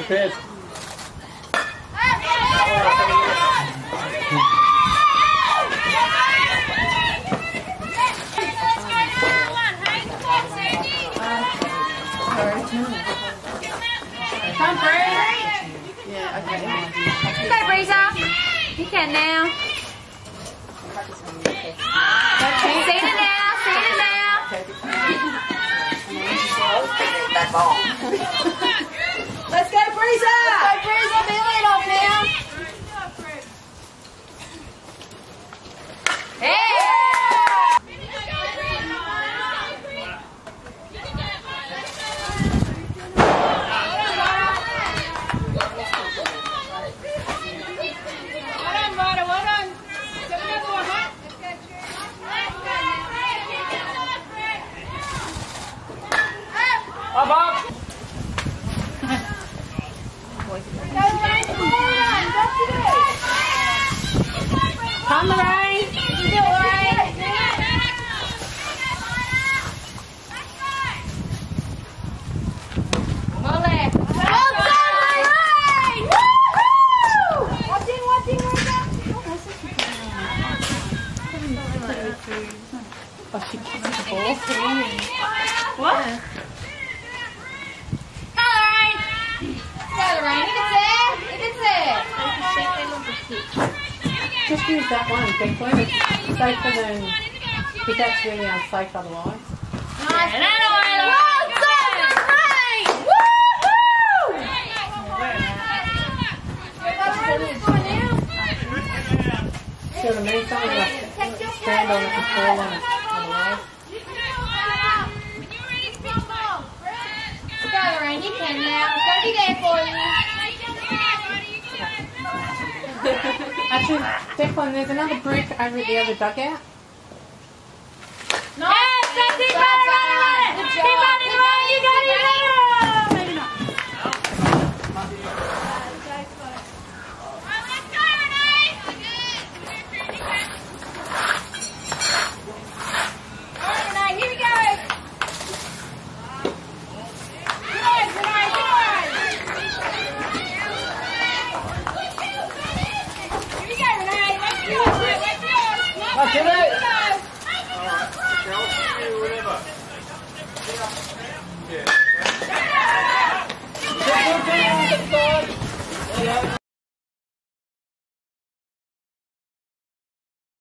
prepared. Come, Bree. Yeah, okay. Go, Breezer. You can now. See it now. See it now. Let's go, Breezer. Let's go, Breezer. Be lead off now. Hey! Up, up! Come, Lorraine. You can do it, Lorraine. More left. Well done, Lorraine! Woohoo! Watching, Oh, she kicked the ball. What? Go, Lorraine. Go, Lorraine. You can Just use that one, quickly. It's safer than... Because that's really unsafe otherwise. Nice. Well done, Lorraine! Woohoo! See what I mean? Something like stand on it and fall on it otherwise. Go, Lorraine. You can now. It's going to be there for you. Actually, Declan, there's another brick over at the other dugout. Nice. Yes, that's it. Keep running, Lorraine. Keep running, Lorraine. You got it. Maybe not. Let's go, Renee. All right, Renee. Here we go. Good, Renee. Good. Here we go, Renee. Let's go. Let's go. Let's do it.